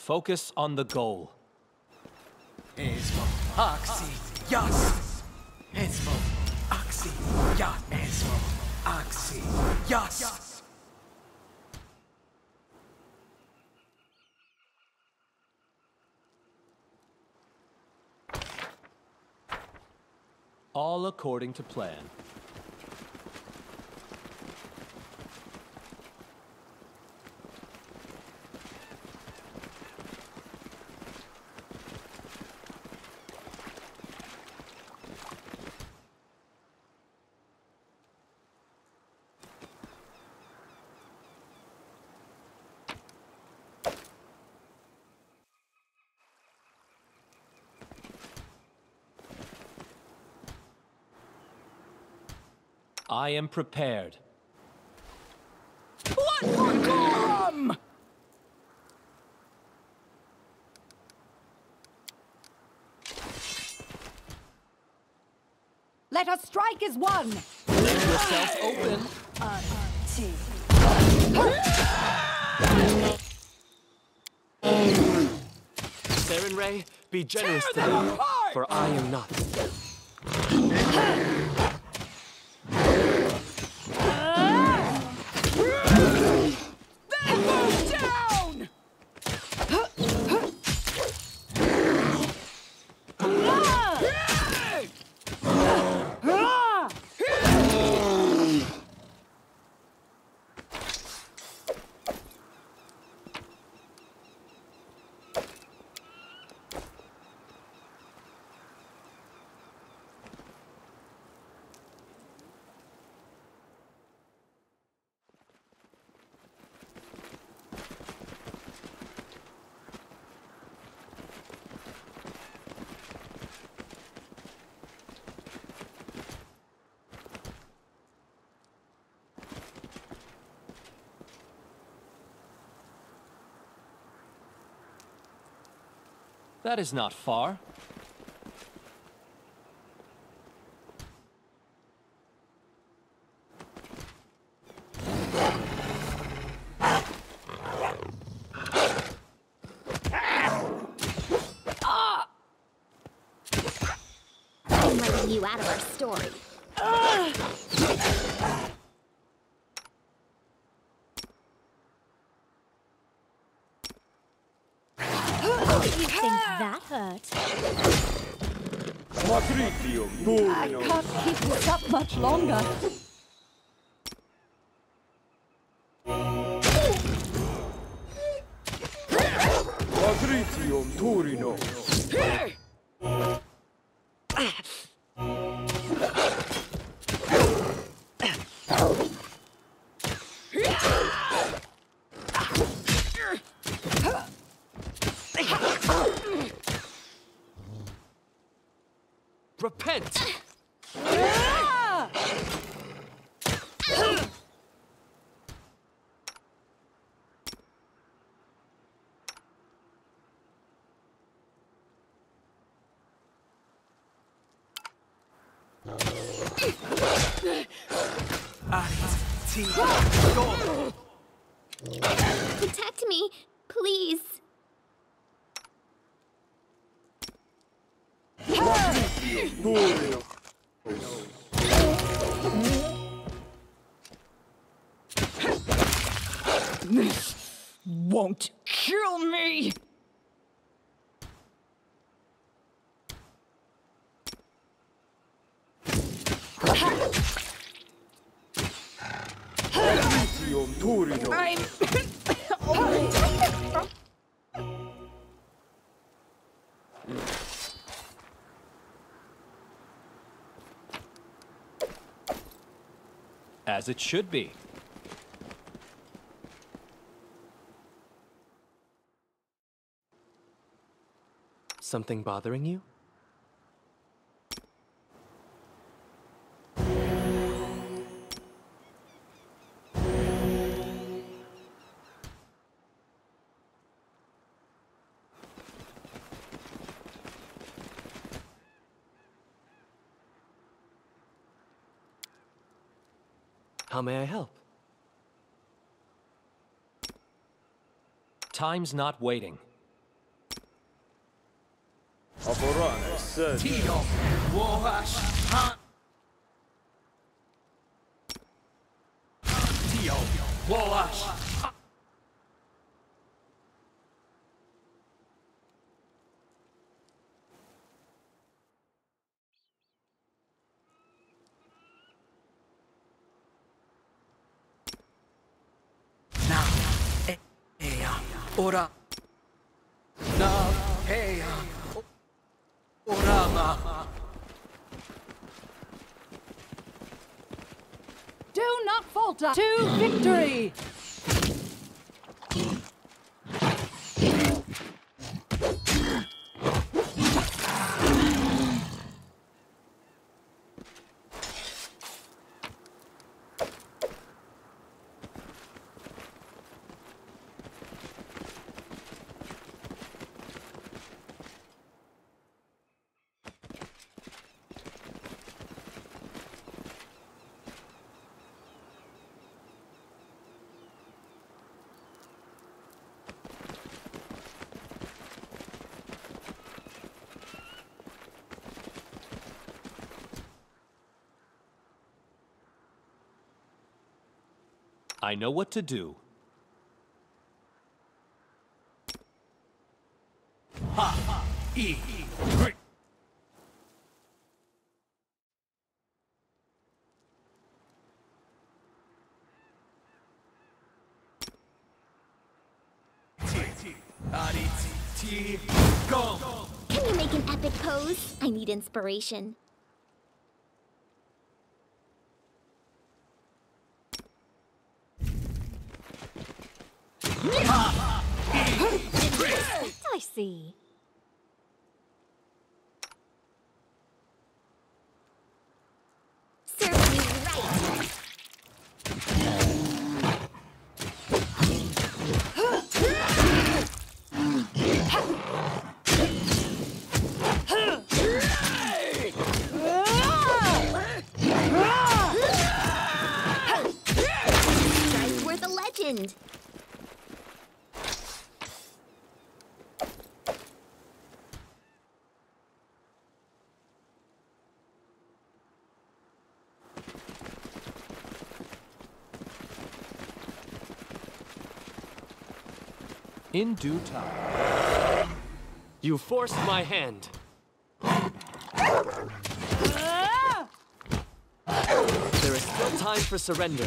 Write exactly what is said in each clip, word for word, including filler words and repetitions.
Focus on the goal. Esmo, Oxy, Yas. Esmo, Oxy, Yas. Esmo, Oxy, Yas. All according to plan. I am prepared. What for Gorm? Let us strike as one. Leave yourself open. Uh, two. Saren Ray, be generous Tear to them me, apart! for I am not. Then move down! That is not far. I'm letting you out of our story. You think that hurt? I can't keep this up much longer. Patricium Turino. Repent! Protect me, please. Turino. This won't kill me. Patricium Turino. I'm... As it should be. Something bothering you? How may I help? Time's not waiting. Aborane said. Tio, Wash, Ha. Tio, Wash. Na, Ea, Ora. Na, Ea, Orama. Do not falter to victory. I know what to do. Ha, E, Great. T, Ari, T, go. Can you make an epic pose? I need inspiration. I see. Serve you right. Guy's worth a legend. In due time. You forced my hand. There is still time for surrender.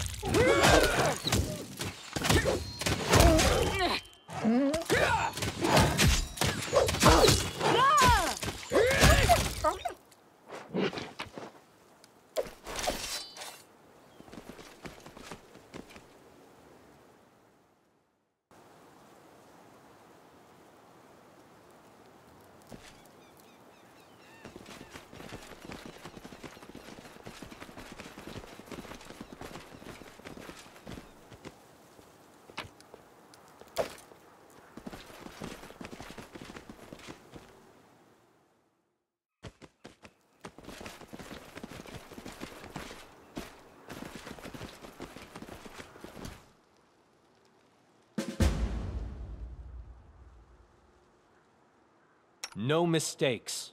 No mistakes.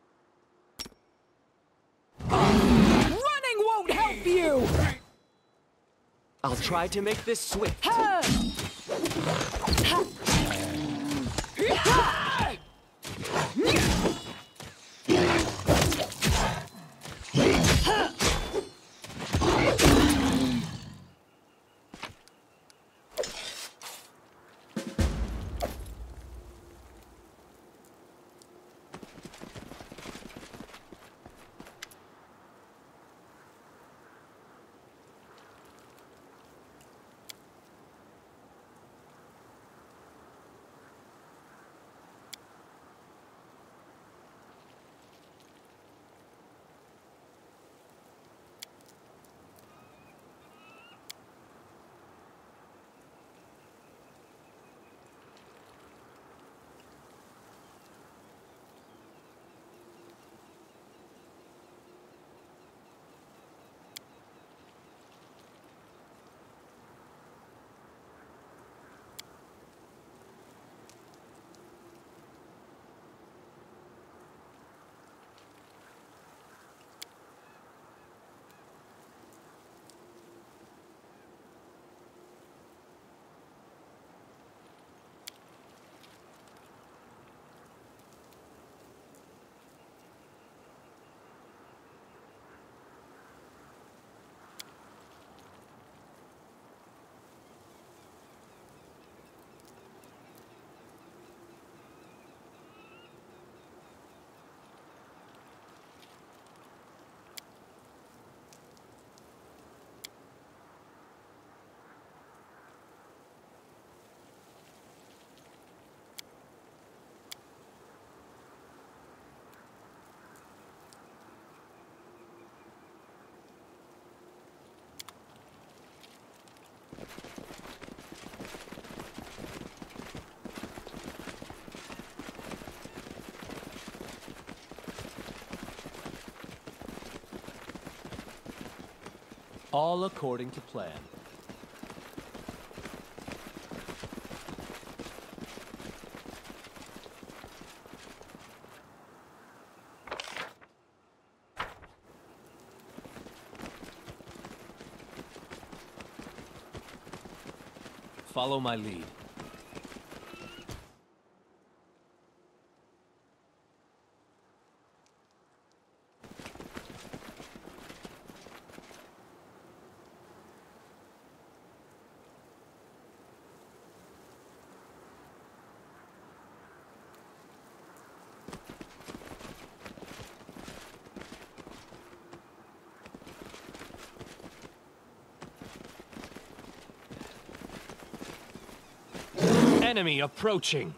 Running won't help you. I'll try to make this swift. Ha! Ha! All according to plan. Follow my lead. Enemy approaching.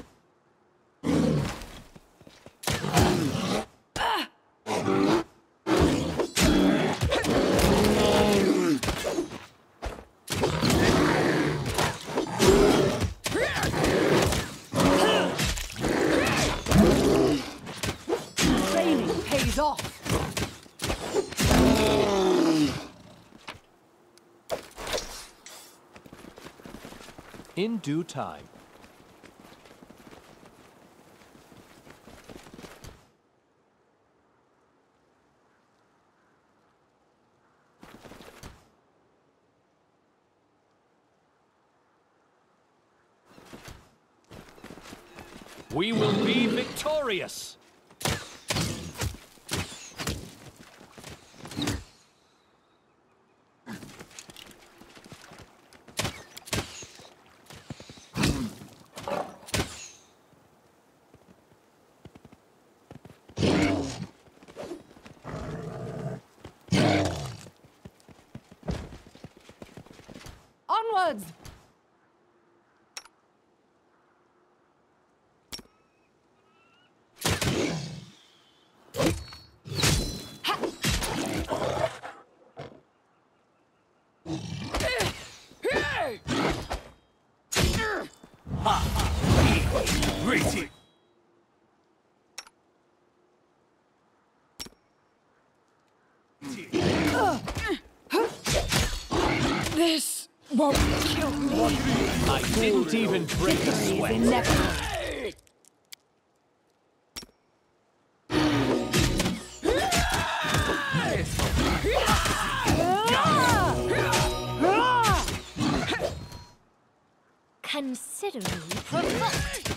Training pays off. In due time. We will be victorious! Onwards! Great. This won't kill me. I didn't even break a sweat. Inevitable. Consider me provoked.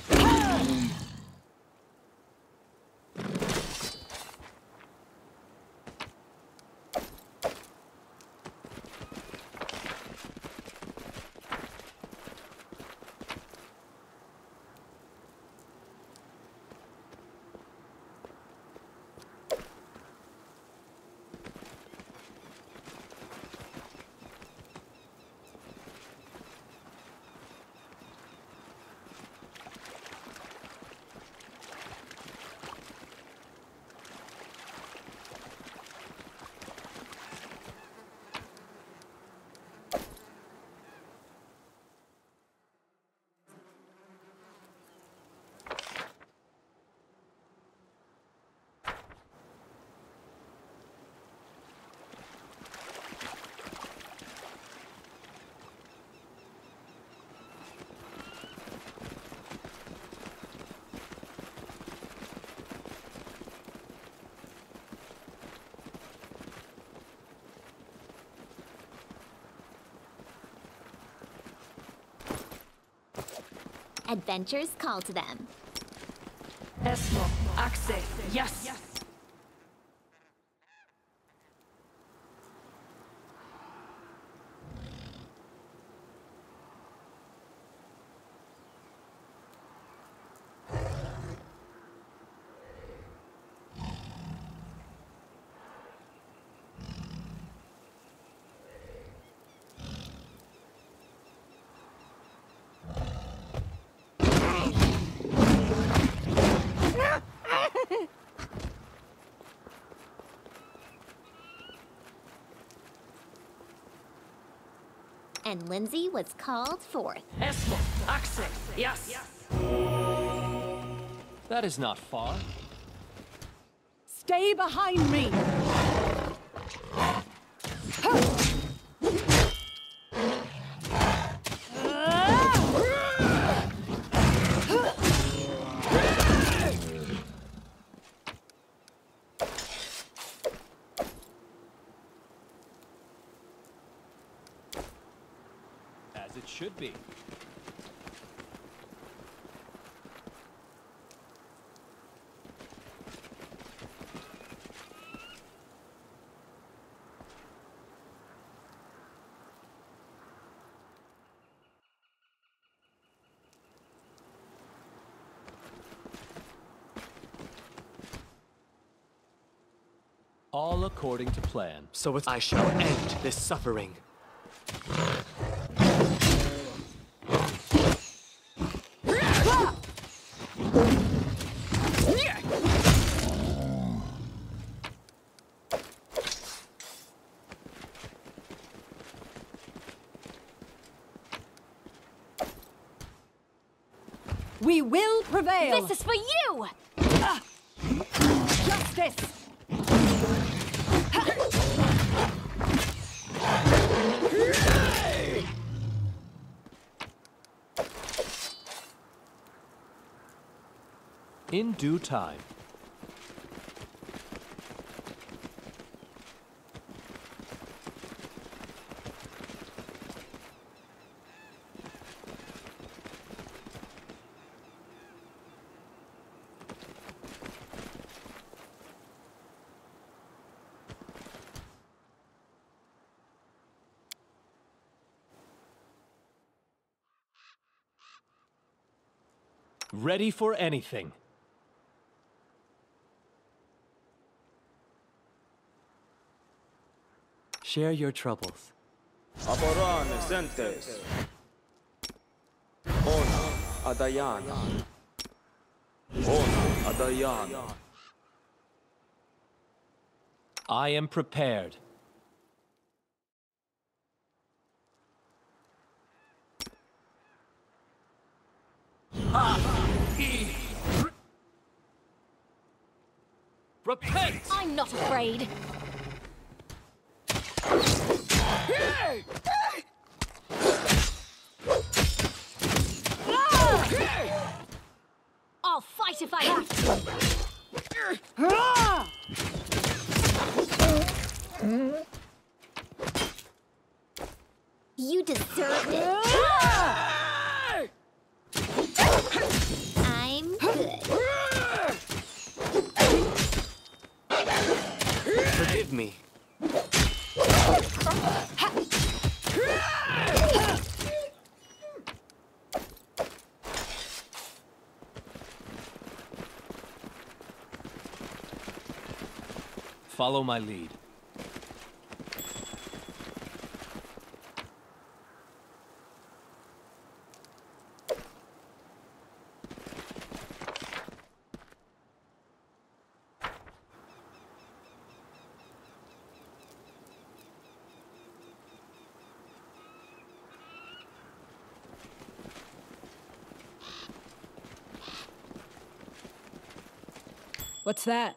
Adventures call to them. Esmo, Axe, yes. And Lindsay was called forth. Esmo, Axe, yes. That is not far. Stay behind me. As it should be. All according to plan. So it's I shall end this suffering. We will prevail. This is for you! Justice. In due time. Ready for anything. Share your troubles. Aborane sentes. Ona Adayana. Ona Adayana. I am prepared. Repent! I'm not afraid. I'll fight if I have to. You deserve it. I'm good. Forgive me. Follow my lead. What's that?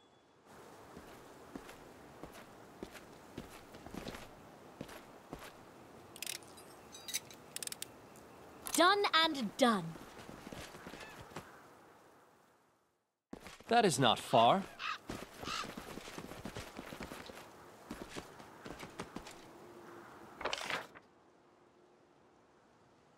Done and done. That is not far.